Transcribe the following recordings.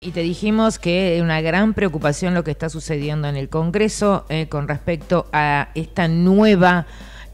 Y te dijimos que es una gran preocupación lo que está sucediendo en el Congreso con respecto a esta nueva,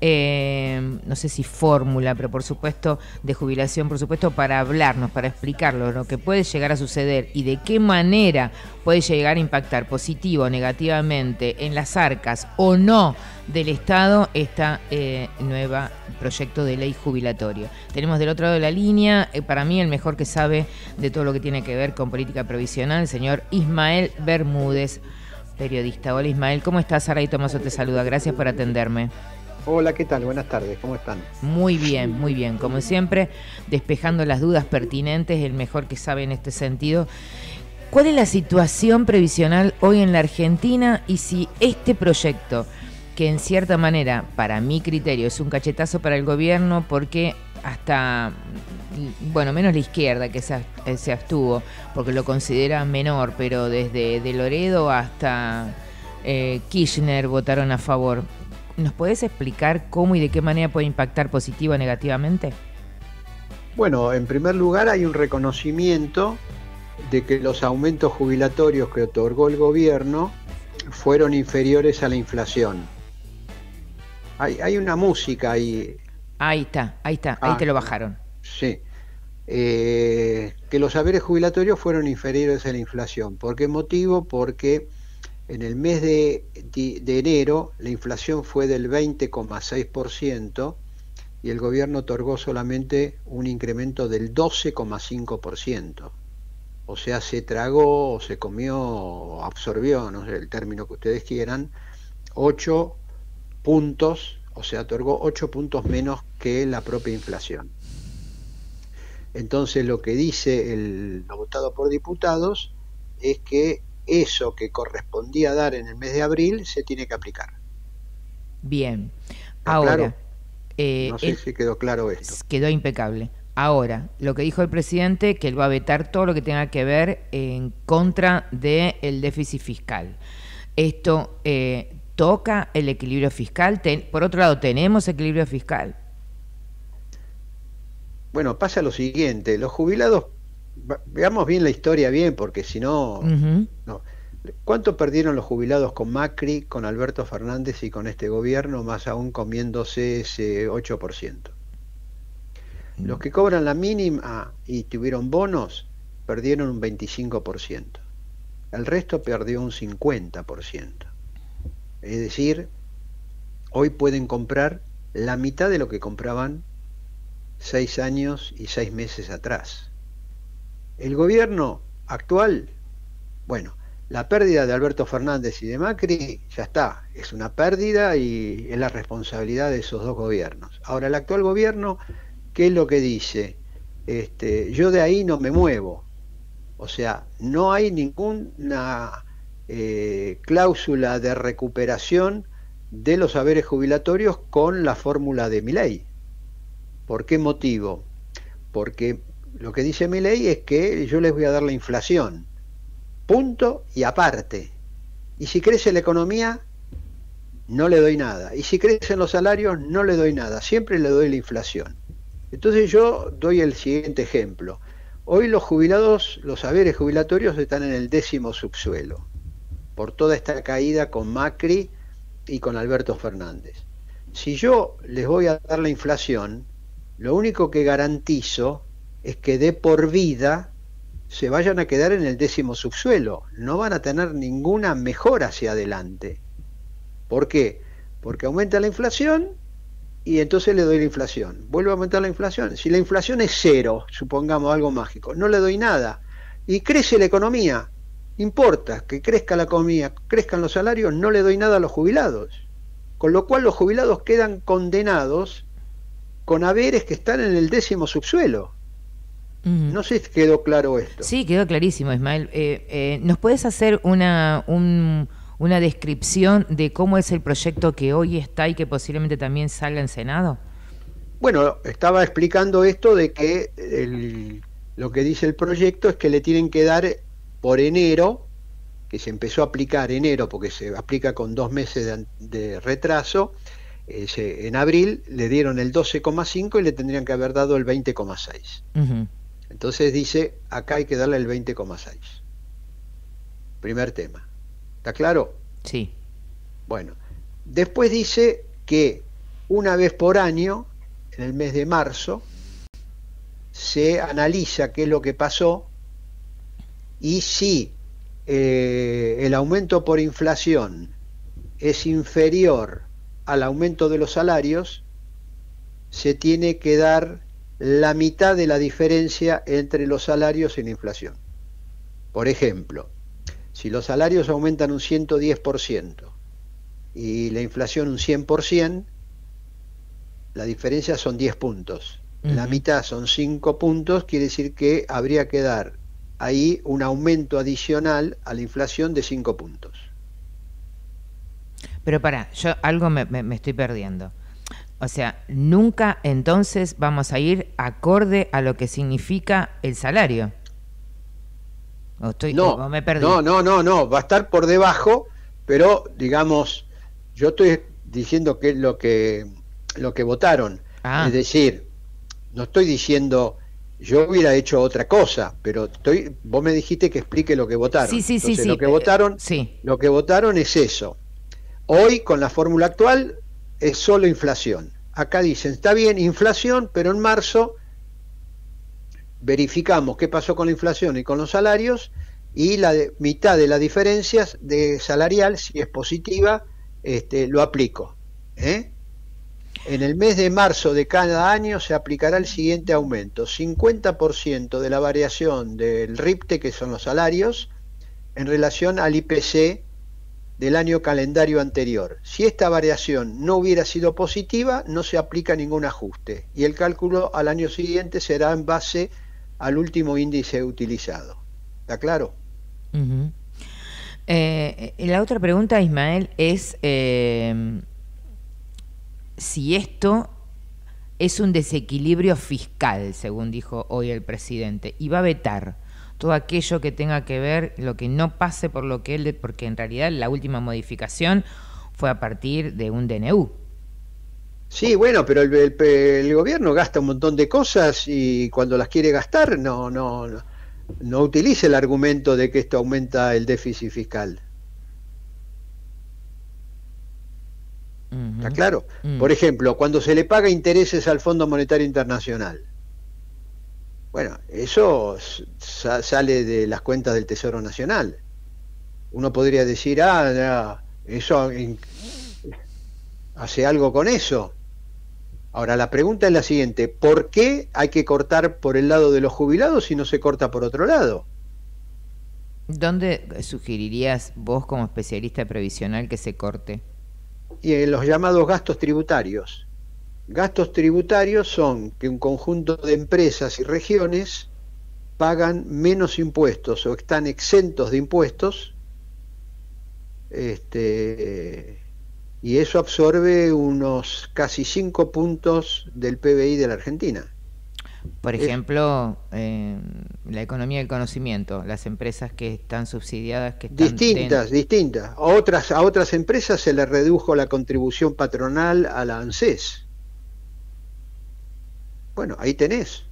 no sé si fórmula, pero por supuesto de jubilación, por supuesto para hablarnos, para explicarlo, lo que puede llegar a suceder y de qué manera puede llegar a impactar positivo o negativamente en las arcas o no del Estado esta nueva proyecto de ley jubilatorio. Tenemos del otro lado de la línea, para mí el mejor que sabe de todo lo que tiene que ver con política previsional, el señor Ismael Bermúdez, periodista. Hola Ismael, ¿cómo estás? Sara y Tomaso te saluda, gracias por atenderme. Hola, ¿qué tal? Buenas tardes, ¿cómo están? Muy bien, como siempre, despejando las dudas pertinentes, el mejor que sabe en este sentido. ¿Cuál es la situación previsional hoy en la Argentina y si este proyecto, que en cierta manera, para mi criterio, es un cachetazo para el gobierno porque hasta, bueno, menos la izquierda que se abstuvo, porque lo considera menor, pero desde De Loredo hasta Kirchner votaron a favor. ¿Nos podés explicar cómo y de qué manera puede impactar positivo o negativamente? Bueno, en primer lugar hay un reconocimiento de que los aumentos jubilatorios que otorgó el gobierno fueron inferiores a la inflación. Hay una música ahí. Ahí está, ahí te lo bajaron. Sí. Que los haberes jubilatorios fueron inferiores a la inflación. ¿Por qué motivo? Porque en el mes de enero la inflación fue del 20,6% y el gobierno otorgó solamente un incremento del 12,5%. O sea, se tragó, o se comió, o absorbió, no sé el término que ustedes quieran, 8 puntos, o sea, otorgó 8 puntos menos que la propia inflación. Entonces lo que dice lo votado por diputados es que eso que correspondía dar en el mes de abril se tiene que aplicar. Bien, Ahora, ahora, no sé si quedó claro esto. quedó impecable. Ahora, lo que dijo el presidente, que él va a vetar todo lo que tenga que ver en contra del déficit fiscal. Esto toca el equilibrio fiscal. Por otro lado, ¿tenemos equilibrio fiscal? Bueno, pasa lo siguiente, los jubilados, veamos bien la historia bien, porque si no, no. ¿Cuánto perdieron los jubilados con Macri, con Alberto Fernández y con este gobierno, más aún comiéndose ese 8%? Los que cobran la mínima y tuvieron bonos, perdieron un 25%. El resto perdió un 50%. Es decir, hoy pueden comprar la mitad de lo que compraban 6 años y 6 meses atrás. El gobierno actual, bueno, la pérdida de Alberto Fernández y de Macri ya está, es una pérdida y es la responsabilidad de esos dos gobiernos. Ahora, el actual gobierno, ¿qué es lo que dice? Yo de ahí no me muevo. O sea, no hay ninguna cláusula de recuperación de los haberes jubilatorios con la fórmula de Milei. ¿Por qué motivo? Porque lo que dice Milei es que yo les voy a dar la inflación, punto y aparte. Y si crece la economía, no le doy nada. Y si crecen los salarios, no le doy nada. Siempre le doy la inflación. Entonces yo doy el siguiente ejemplo. Hoy los jubilados, los haberes jubilatorios están en el 10º subsuelo, por toda esta caída con Macri y con Alberto Fernández. Si yo les voy a dar la inflación, lo único que garantizo es que de por vida se vayan a quedar en el 10º subsuelo, no van a tener ninguna mejora hacia adelante. ¿Por qué? Porque aumenta la inflación y entonces le doy la inflación. Vuelve a aumentar la inflación. Si la inflación es cero, supongamos algo mágico, no le doy nada. Y crece la economía, importa que crezca la economía, crezcan los salarios, no le doy nada a los jubilados. Con lo cual los jubilados quedan condenados con haberes que están en el 10º subsuelo. No sé si quedó claro esto. Sí, quedó clarísimo, Ismael. ¿Nos puedes hacer una descripción de cómo es el proyecto que hoy está y que posiblemente también salga en Senado? Bueno, estaba explicando esto de que lo que dice el proyecto es que le tienen que dar por enero, que se empezó a aplicar enero porque se aplica con 2 meses de retraso, en abril le dieron el 12,5 y le tendrían que haber dado el 20,6. Entonces dice, acá hay que darle el 20,6. Primer tema. ¿Está claro? Sí. Bueno, después dice que una vez por año, en el mes de marzo, se analiza qué es lo que pasó y si el aumento por inflación es inferior al aumento de los salarios, se tiene que dar la mitad de la diferencia entre los salarios y la inflación. Por ejemplo, si los salarios aumentan un 110% y la inflación un 100%, la diferencia son 10 puntos. La mitad son 5 puntos, quiere decir que habría que dar ahí un aumento adicional a la inflación de 5 puntos. Pero yo algo me estoy perdiendo. O sea, nunca entonces vamos a ir acorde a lo que significa el salario. No, me perdí. no, va a estar por debajo, pero digamos, yo estoy diciendo que es lo que votaron. Es decir, no estoy diciendo, yo hubiera hecho otra cosa, pero vos me dijiste que explique lo que votaron. Sí. Entonces, lo que votaron es eso. Hoy, con la fórmula actual, es solo inflación. Acá dicen, está bien, inflación, pero en marzo verificamos qué pasó con la inflación y con los salarios, y la mitad de las diferencias de salarial, si es positiva, lo aplico. En el mes de marzo de cada año se aplicará el siguiente aumento: 50% de la variación del RIPTE, que son los salarios, en relación al IPC del año calendario anterior. Si esta variación no hubiera sido positiva, no se aplica ningún ajuste, y el cálculo al año siguiente será en base al último índice utilizado. ¿Está claro? La otra pregunta, Ismael, es si esto es un desequilibrio fiscal, según dijo hoy el presidente, y va a vetar todo aquello que tenga que ver, lo que no pase por lo que él, porque en realidad la última modificación fue a partir de un DNU. Sí, bueno, pero el gobierno gasta un montón de cosas y cuando las quiere gastar no utiliza el argumento de que esto aumenta el déficit fiscal. ¿Está claro? Por ejemplo, cuando se le paga intereses al Fondo Monetario Internacional. Bueno, eso sale de las cuentas del Tesoro Nacional. Uno podría decir, eso hace algo con eso. Ahora, la pregunta es la siguiente: ¿por qué hay que cortar por el lado de los jubilados si no se corta por otro lado? ¿Dónde sugerirías vos, como especialista previsional, que se corte? Y en los llamados gastos tributarios. Gastos tributarios son que un conjunto de empresas y regiones pagan menos impuestos o están exentos de impuestos, y eso absorbe unos casi 5 puntos del PBI de la Argentina. Por ejemplo, la economía del conocimiento, las empresas que están subsidiadas, que están distintas. A otras empresas se les redujo la contribución patronal a la ANSES. Bueno, ahí tenés.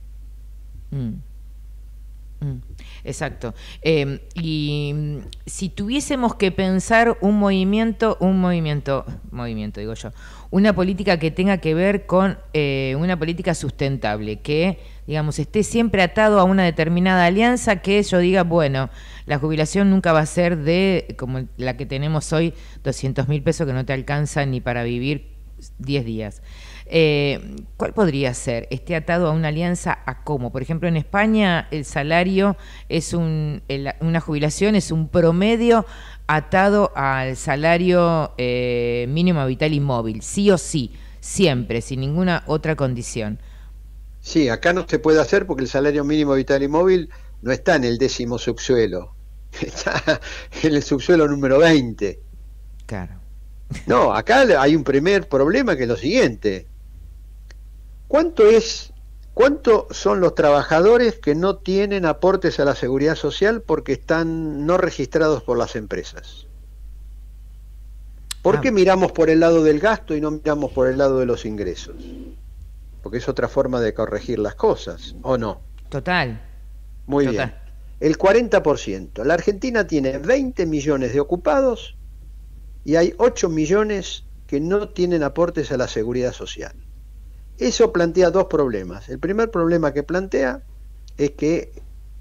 Exacto. Y si tuviésemos que pensar un movimiento digo yo, una política que tenga que ver con una política sustentable, que, digamos, esté siempre atado a una determinada alianza, que yo diga, bueno, la jubilación nunca va a ser de, como la que tenemos hoy, 200.000 pesos que no te alcanzan ni para vivir 10 días. ¿Cuál podría ser? ¿Esté atado a una alianza a cómo? Por ejemplo, en España el salario es una jubilación es un promedio atado al salario mínimo vital y móvil, sí o sí, siempre, sin ninguna otra condición. Sí, acá no se puede hacer porque el salario mínimo vital y móvil no está en el 10º subsuelo, está en el subsuelo número 20. Claro. No, acá hay un primer problema, que es lo siguiente: ¿cuánto son los trabajadores que no tienen aportes a la seguridad social porque están no registrados por las empresas? ¿Por qué miramos por el lado del gasto y no miramos por el lado de los ingresos? Porque es otra forma de corregir las cosas, ¿o no? Total. Muy bien. el 40%. La Argentina tiene 20 millones de ocupados y hay 8 millones que no tienen aportes a la seguridad social. Eso plantea dos problemas. El primer problema que plantea es que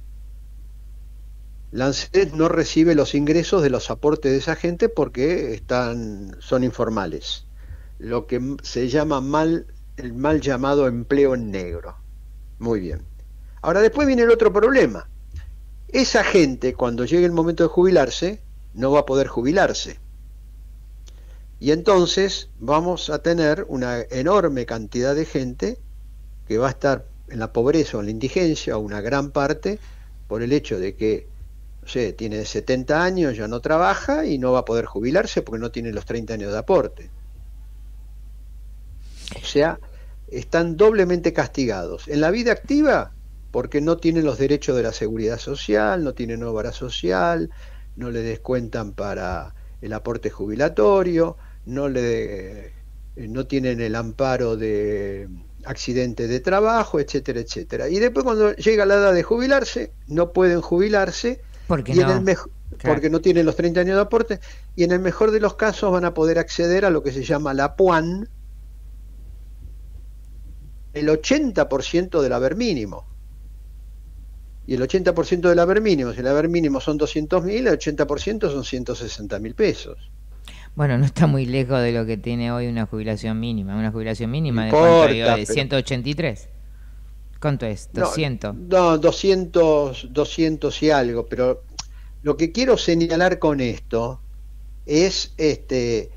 la ANSES no recibe los ingresos de los aportes de esa gente porque son informales, lo que se llama el mal llamado empleo en negro. Muy bien. Ahora después viene el otro problema. Esa gente, cuando llegue el momento de jubilarse, no va a poder jubilarse. Y entonces vamos a tener una enorme cantidad de gente que va a estar en la pobreza o en la indigencia, o una gran parte, por el hecho de que, no sé, tiene 70 años, ya no trabaja y no va a poder jubilarse porque no tiene los 30 años de aporte. O sea, están doblemente castigados. En la vida activa, porque no tienen los derechos de la seguridad social, no tienen obra social, no le descuentan para el aporte jubilatorio, no tienen el amparo de accidente de trabajo, etcétera, etcétera. Y después cuando llega la edad de jubilarse, no pueden jubilarse porque no tienen los 30 años de aporte, y en el mejor de los casos van a poder acceder a lo que se llama la PUAN, el 80% del haber mínimo. Y el 80% del haber mínimo, si el haber mínimo son 200.000, el 80% son 160.000 pesos. Bueno, no está muy lejos de lo que tiene hoy una jubilación mínima. Una jubilación mínima de ¿cuánto? De 183. ¿Cuánto es? 200. No, 200 y algo, pero lo que quiero señalar con esto es que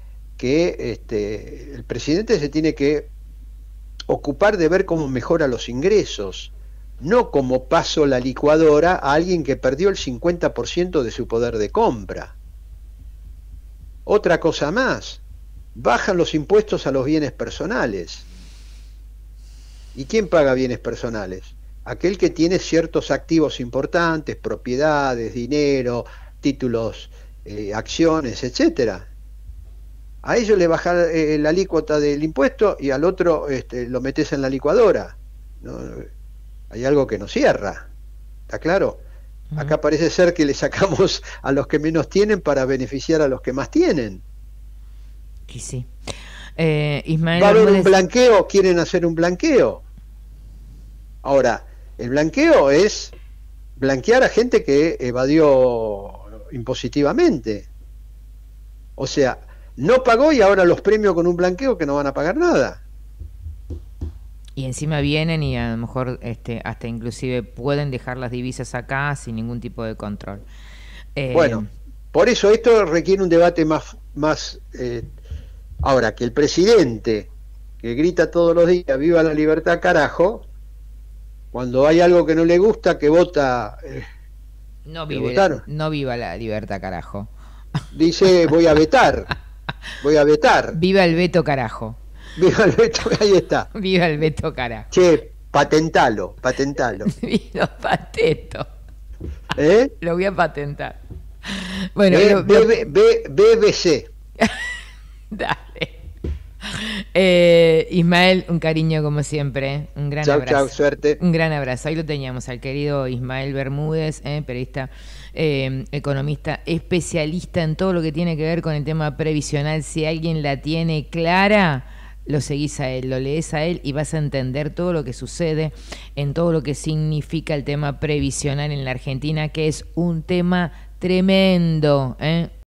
el presidente se tiene que ocupar de ver cómo mejora los ingresos, no como paso la licuadora a alguien que perdió el 50% de su poder de compra. Otra cosa más, bajan los impuestos a los bienes personales. ¿Y quién paga bienes personales? Aquel que tiene ciertos activos importantes, propiedades, dinero, títulos, acciones, etcétera. A ellos le bajan la alícuota del impuesto y al otro lo metes en la licuadora. ¿No? Hay algo que no cierra, ¿está claro? Acá parece ser que le sacamos a los que menos tienen para beneficiar a los que más tienen. Y sí. Ismael, va a haber un blanqueo, quieren hacer un blanqueo. Ahora, el blanqueo es blanquear a gente que evadió impositivamente. O sea, no pagó y ahora los premio con un blanqueo que no van a pagar nada. Y encima vienen y a lo mejor hasta inclusive pueden dejar las divisas acá sin ningún tipo de control. Bueno, por eso esto requiere un debate más ahora, que el presidente, que grita todos los días, viva la libertad carajo, cuando hay algo que no le gusta, que vota... no viva la libertad carajo. Dice, voy a vetar. Viva el veto carajo. Viva el veto, ahí está. Viva el veto carajo. Che, patentalo. Lo patento. Lo voy a patentar. Bueno, BBC. Dale. Ismael, un cariño como siempre, un gran abrazo. Chau, suerte. Un gran abrazo. Ahí lo teníamos al querido Ismael Bermúdez, periodista, economista, especialista en todo lo que tiene que ver con el tema previsional. Si alguien la tiene clara, lo seguís a él, lo lees a él y vas a entender todo lo que sucede en todo lo que significa el tema previsional en la Argentina, que es un tema tremendo,